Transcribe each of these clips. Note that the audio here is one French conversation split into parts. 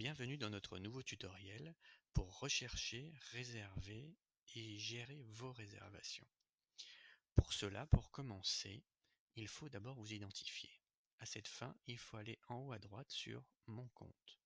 Bienvenue dans notre nouveau tutoriel pour rechercher, réserver et gérer vos réservations. Pour cela, pour commencer, il faut d'abord vous identifier. À cette fin, il faut aller en haut à droite sur Mon compte.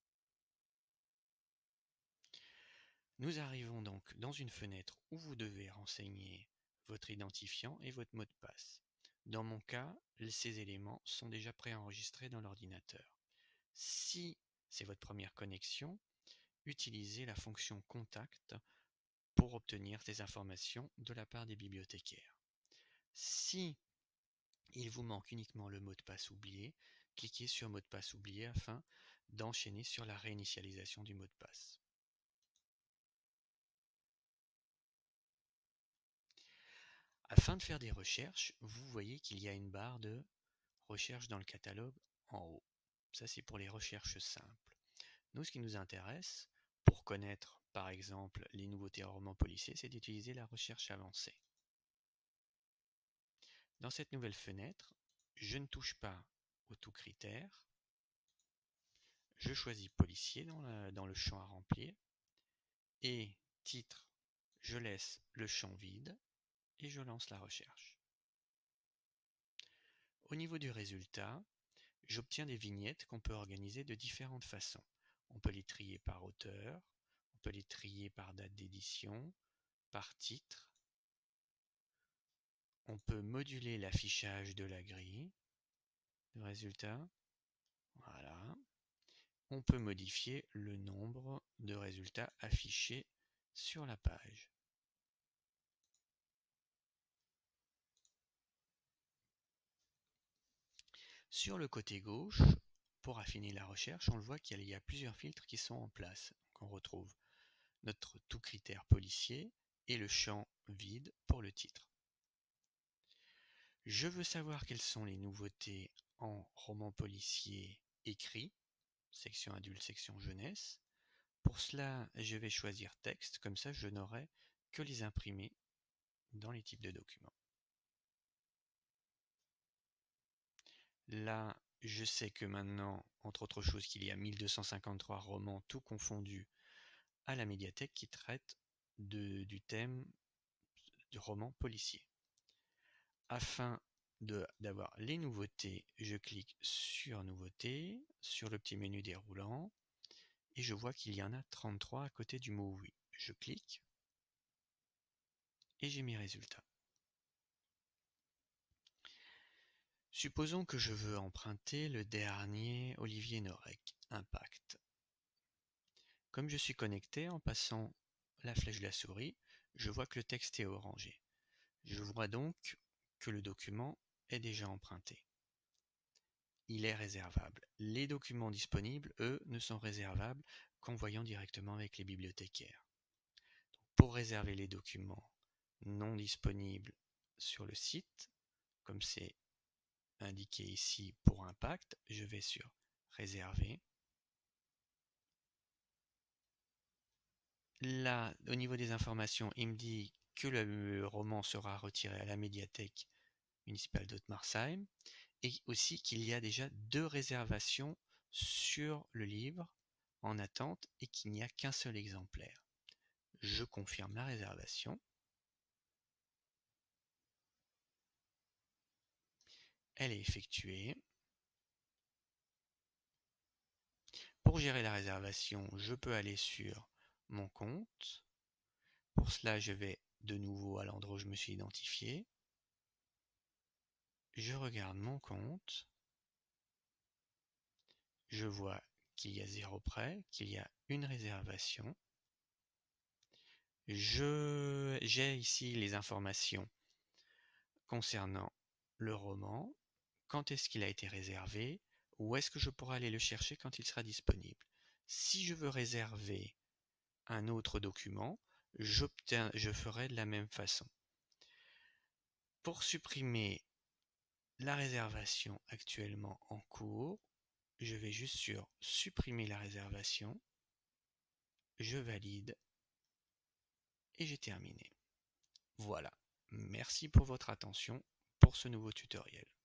Nous arrivons donc dans une fenêtre où vous devez renseigner votre identifiant et votre mot de passe. Dans mon cas, ces éléments sont déjà préenregistrés dans l'ordinateur. Si c'est votre première connexion, utilisez la fonction Contact pour obtenir des informations de la part des bibliothécaires. Si il vous manque uniquement le mot de passe oublié, cliquez sur mot de passe oublié afin d'enchaîner sur la réinitialisation du mot de passe. Afin de faire des recherches, vous voyez qu'il y a une barre de recherche dans le catalogue en haut. Ça, c'est pour les recherches simples. Nous, ce qui nous intéresse, pour connaître par exemple les nouveautés en roman policier, c'est d'utiliser la recherche avancée. Dans cette nouvelle fenêtre, je ne touche pas aux tout critères. Je choisis policier dans le champ à remplir. Et titre, je laisse le champ vide et je lance la recherche. Au niveau du résultat, j'obtiens des vignettes qu'on peut organiser de différentes façons. On peut les trier par auteur, on peut les trier par date d'édition, par titre. On peut moduler l'affichage de la grille de résultats. Voilà. On peut modifier le nombre de résultats affichés sur la page. Sur le côté gauche, pour affiner la recherche, on le voit qu'il y a plusieurs filtres qui sont en place. Donc on retrouve notre tout critère policier et le champ vide pour le titre. Je veux savoir quelles sont les nouveautés en roman policier écrit, section adulte, section jeunesse. Pour cela, je vais choisir texte, comme ça je n'aurai que les imprimés dans les types de documents. Là, je sais que maintenant, entre autres choses, qu'il y a 1253 romans, tout confondus, à la médiathèque qui traitent du thème du roman policier. Afin d'avoir les nouveautés, je clique sur Nouveautés, sur le petit menu déroulant, et je vois qu'il y en a 33 à côté du mot Oui. Je clique, et j'ai mes résultats. Supposons que je veux emprunter le dernier Olivier Norek, Impact. Comme je suis connecté, en passant la flèche de la souris, je vois que le texte est orangé. Je vois donc que le document est déjà emprunté. Il est réservable. Les documents disponibles, eux, ne sont réservables qu'en voyant directement avec les bibliothécaires. Donc, pour réserver les documents non disponibles sur le site, comme c'est indiqué ici pour Impact, je vais sur Réserver. Là, au niveau des informations, il me dit que le roman sera retiré à la médiathèque municipale d'Ottmarsheim et aussi qu'il y a déjà 2 réservations sur le livre en attente et qu'il n'y a qu'un seul exemplaire. Je confirme la réservation. Elle est effectuée. Pour gérer la réservation, je peux aller sur mon compte. Pour cela, je vais de nouveau à l'endroit où je me suis identifié. Je regarde mon compte. Je vois qu'il y a 0 prêt, qu'il y a une réservation. J'ai ici les informations concernant le roman, quand est-ce qu'il a été réservé, où est-ce que je pourrai aller le chercher quand il sera disponible. Si je veux réserver un autre document, je ferai de la même façon. Pour supprimer la réservation actuellement en cours, je vais juste sur supprimer la réservation, je valide et j'ai terminé. Voilà, merci pour votre attention pour ce nouveau tutoriel.